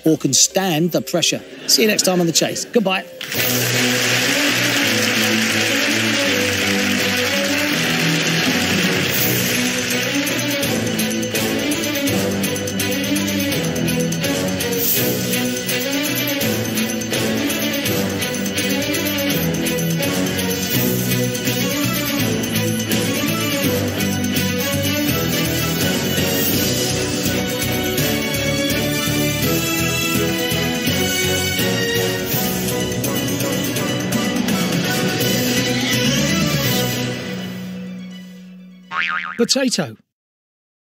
or can stand the pressure. See you next time on The Chase. Goodbye. Potato.